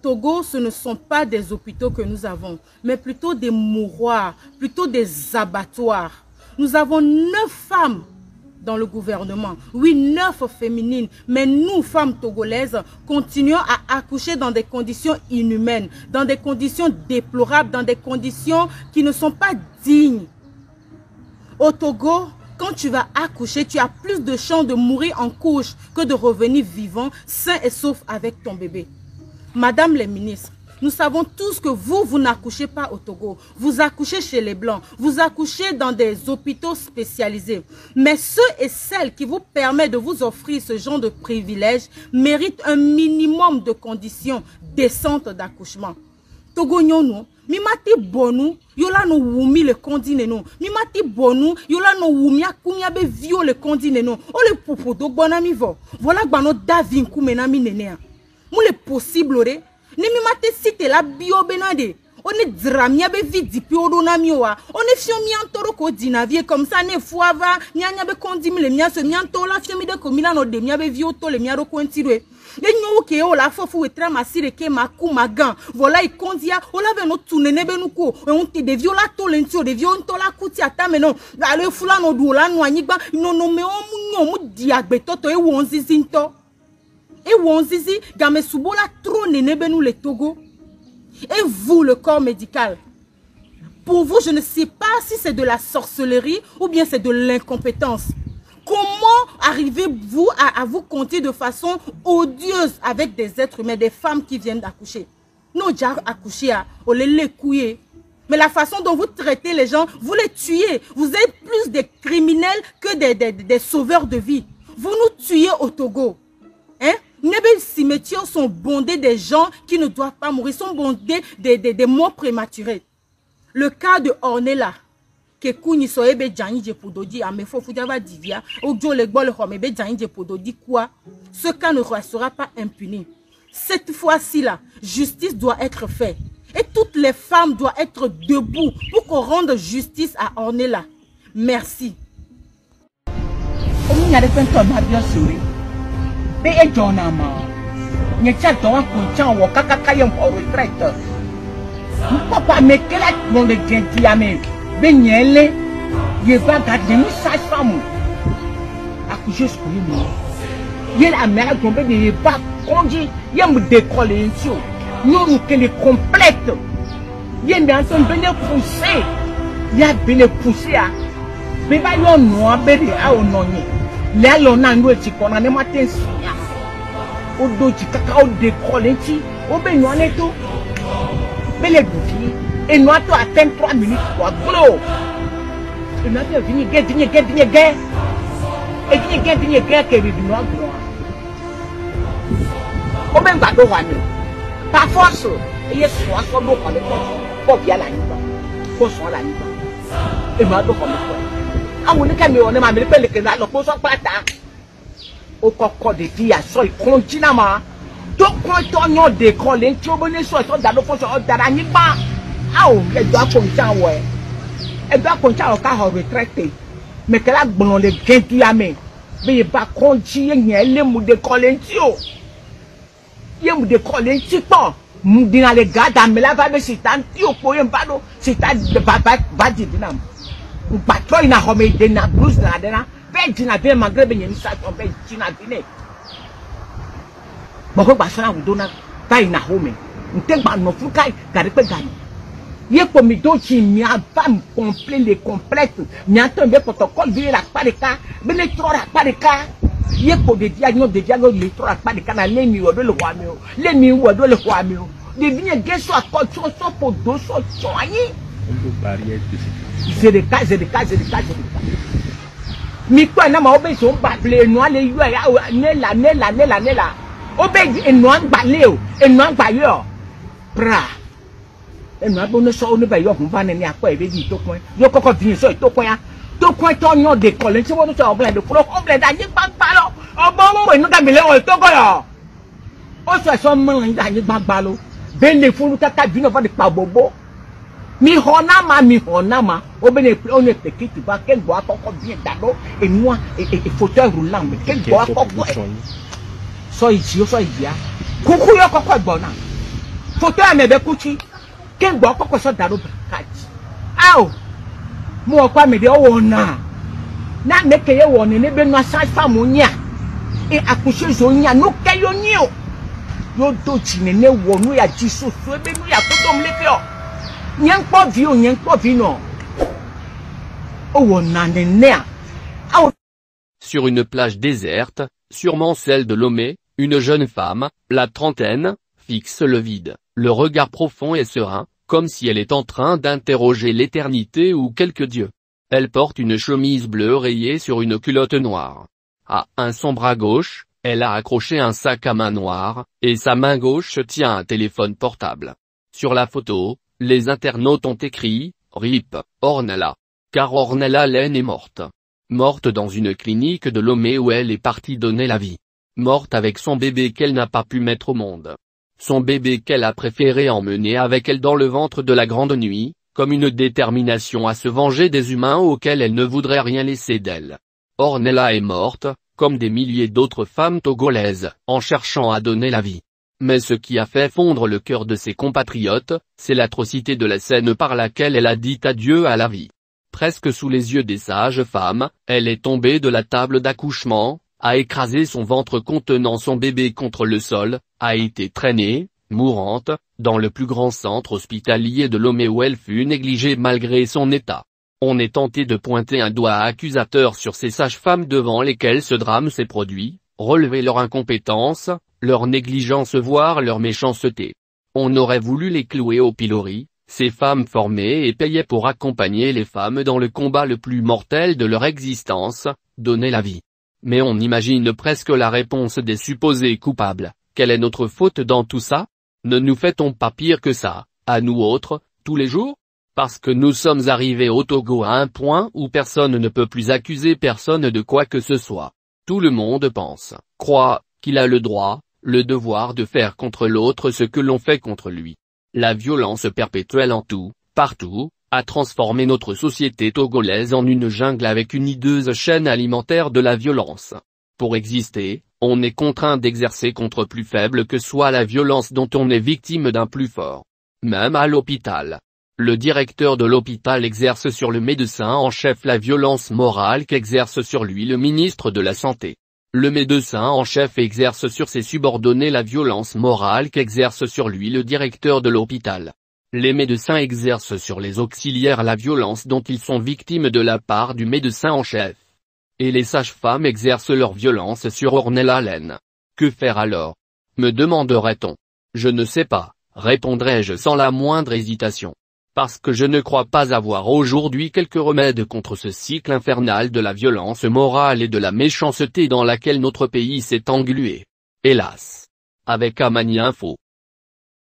Togo, ce ne sont pas des hôpitaux que nous avons, mais plutôt des mouroirs, plutôt des abattoirs. Nous avons 9 femmes dans le gouvernement. Oui, 9 féminines. Mais nous, femmes togolaises, continuons à accoucher dans des conditions inhumaines, dans des conditions déplorables, dans des conditions qui ne sont pas dignes. Au Togo, quand tu vas accoucher, tu as plus de chances de mourir en couche que de revenir vivant, sain et sauf avec ton bébé. Madame les ministres, nous savons tous que vous n'accouchez pas au Togo. Vous accouchez chez les Blancs. Vous accouchez dans des hôpitaux spécialisés. Mais ceux et celles qui vous permettent de vous offrir ce genre de privilèges méritent un minimum de conditions décentes d'accouchement. Togo nyono, mimati bonu, yola no wumi le kondine no. Mimati bonu, yola no wumi akumia be vio le kondine no. O le popo do bonami vo. Voilà gbano davin kumena mi nenea. Mou le possible ore. Ne mi mate site la bio benade. On est dramia be vidi piodo na miwa. On est fion mi antoro ko dinavie comme ça ne foava. Nyanya be kondimi le mia se mi antola fion mi de komila no de mia be vioto le mia ro kontire. Le nyo ke o la fofu etra masire ke maku magan. Voilà i kondia. O la ve no tune ne be nuko. On te de viola to lentio de vionto la kuti ata me non. La le fula no do la no anigba. No no me o mu nyo mu diagbe toto e wonzizinto. Et Wonzizi, game subola trop nenebenou le Togo. Et vous, le corps médical, pour vous, je ne sais pas si c'est de la sorcellerie ou bien c'est de l'incompétence. Comment arrivez-vous à vous compter de façon odieuse avec des êtres humains, des femmes qui viennent d'accoucher? Non, déjà accouché à olele couillé. Mais la façon dont vous traitez les gens, vous les tuez. Vous êtes plus des criminels que des sauveurs de vie. Vous nous tuez au Togo. Hein? Les cimetières sont bondés des gens qui ne doivent pas mourir, sont bondés des morts prématurés. Le cas de Ornella, que Kouni Soebe Djani Djepododi, a me Fofudava Divia, Ojo le Gbole Homebe Djani Djepododi, quoi? Ce cas ne restera pas impuni. Cette fois-ci là, justice doit être faite. Et toutes les femmes doivent être debout pour qu'on rende justice à Ornella. Merci. Be e jona ma nye cha don ko cha wo kakaka ye ko retraite papa me kela mon de genti ame be nyele ye va garder ni sa femme accoucher ce que moi ye la mère tombe de pas conduit ye me décoller ntio nous que les complète ye me en tombe ne pousser ya bene pousser a be ba yo no be de a ononye le alona ndo ti kona ne matensi o do ti kaka o décoller nti o be no aneto be le bouti et no ato atteint 3 minutes quoi glo et na te vini get et que bi no glo o be gba do wa ni par force e ye so aso do ko le ko bia la ni ko so la ni e ma do ko mo ko àwọn ní kẹ́mi ọ̀nà màmí pẹ̀lú kẹ́mi àlọ́ kó sọ pátá ó kọ́kọ́ de di àṣọ ìkọ́njínà mà tó kọ́ tọ́yàn de kọ́ lé tí ó bó ní sọ ìtọ́ dàdó fọ́sọ ọ̀dàrà nípa àwọn ẹ̀dọ́ àpòǹtsá wọ̀ ẹ̀ ẹ̀dọ́ àpòǹtsá wọ̀ ká họ̀ retraité mẹ̀kẹ́lá gbọ̀n lè gé duyamẹ̀ bẹ́ẹ̀ bá kọ́njí yẹn lé mu de kọ́ lé ntí o yé mu de kọ́ lé ntí pọ̀ mu dina lè gàdá mẹ́lá bá bẹ́ sìtá ntí òpó yẹn bá dó sìtá bá jìdí nà Patro ina home de na bruise na dena be jina be magrebe nyen sa to be jina bine boko gba sona wudo na ba ina home nte gba no fu kai gari pe gari ye po mi do chi mi abam complet les complètes mi aton be protocole bi la parika be le tro la parika ye po de diagnos le tro la parika na le mi wodo le kwa mi o le mi wodo le kwa mi o de vigne geso akọ so po do so anyi c'est des cas. Mi quoi na ma obe so ba ble no ale yu ya nela obe eno agba le o eno agba yo pra eno agbo no so oni ba yo hun fa ni akọ ebe bi to pon yo koko bi so to pon ya to pon to yan de kole ti won so oble de pro oble da yin gbagba lo obo mo enu ga mi le o to ko yo o so mo da yin gbagba lo be le funu kaka bi no fa de pa bobo mi hona ma obene on est petit ba ken bo akoko bien dado et moi et fauteuil roulant mais ken bo akoko so ici so iya kuku yo kokko gbona photo à mes bécoutis. Qu'un bois quoi soit dans le braquage. Ah, moi quoi me dit oh na. Na me que yo on ne be no sa famonia. Et accoucher zonia no kayonio. Yo do chinene wo no ya jiso so be no ya ko dom leke o. Nyan po vi no. Oh na ne. Sur une plage déserte, sûrement celle de Lomé, une jeune femme, la trentaine, fixe le vide, le regard profond et serein, comme si elle est en train d'interroger l'éternité ou quelque dieu. Elle porte une chemise bleue rayée sur une culotte noire. À son bras gauche, elle a accroché un sac à main noir, et sa main gauche tient un téléphone portable. Sur la photo, les internautes ont écrit « RIP, Ornella », car Ornella Lane est morte. Morte dans une clinique de Lomé où elle est partie donner la vie. Morte avec son bébé qu'elle n'a pas pu mettre au monde. Son bébé qu'elle a préféré emmener avec elle dans le ventre de la grande nuit, comme une détermination à se venger des humains auxquels elle ne voudrait rien laisser d'elle. Ornella est morte, comme des milliers d'autres femmes togolaises, en cherchant à donner la vie. Mais ce qui a fait fondre le cœur de ses compatriotes, c'est l'atrocité de la scène par laquelle elle a dit adieu à la vie. Presque sous les yeux des sages femmes, elle est tombée de la table d'accouchement, a écrasé son ventre contenant son bébé contre le sol, a été traînée, mourante, dans le plus grand centre hospitalier de Lomé où elle fut négligée malgré son état. On est tenté de pointer un doigt accusateur sur ces sages-femmes devant lesquelles ce drame s'est produit, relever leur incompétence, leur négligence voire leur méchanceté. On aurait voulu les clouer au pilori, ces femmes formées et payées pour accompagner les femmes dans le combat le plus mortel de leur existence, donner la vie. Mais on imagine presque la réponse des supposés coupables. Quelle est notre faute dans tout ça? Ne nous fait-on pas pire que ça, à nous autres, tous les jours? Parce que nous sommes arrivés au Togo à un point où personne ne peut plus accuser personne de quoi que ce soit. Tout le monde pense, croit, qu'il a le droit, le devoir de faire contre l'autre ce que l'on fait contre lui. La violence perpétuelle en tout, partout, a transformé notre société togolaise en une jungle avec une hideuse chaîne alimentaire de la violence. Pour exister, on est contraint d'exercer contre plus faible que soit la violence dont on est victime d'un plus fort. Même à l'hôpital. Le directeur de l'hôpital exerce sur le médecin en chef la violence morale qu'exerce sur lui le ministre de la Santé. Le médecin en chef exerce sur ses subordonnés la violence morale qu'exerce sur lui le directeur de l'hôpital. Les médecins exercent sur les auxiliaires la violence dont ils sont victimes de la part du médecin en chef. Et les sages-femmes exercent leur violence sur Ornella Lane. Que faire alors? Me demanderait-on. Je ne sais pas, répondrai-je sans la moindre hésitation. Parce que je ne crois pas avoir aujourd'hui quelque remède contre ce cycle infernal de la violence morale et de la méchanceté dans laquelle notre pays s'est englué. Hélas. Avec Amani Info.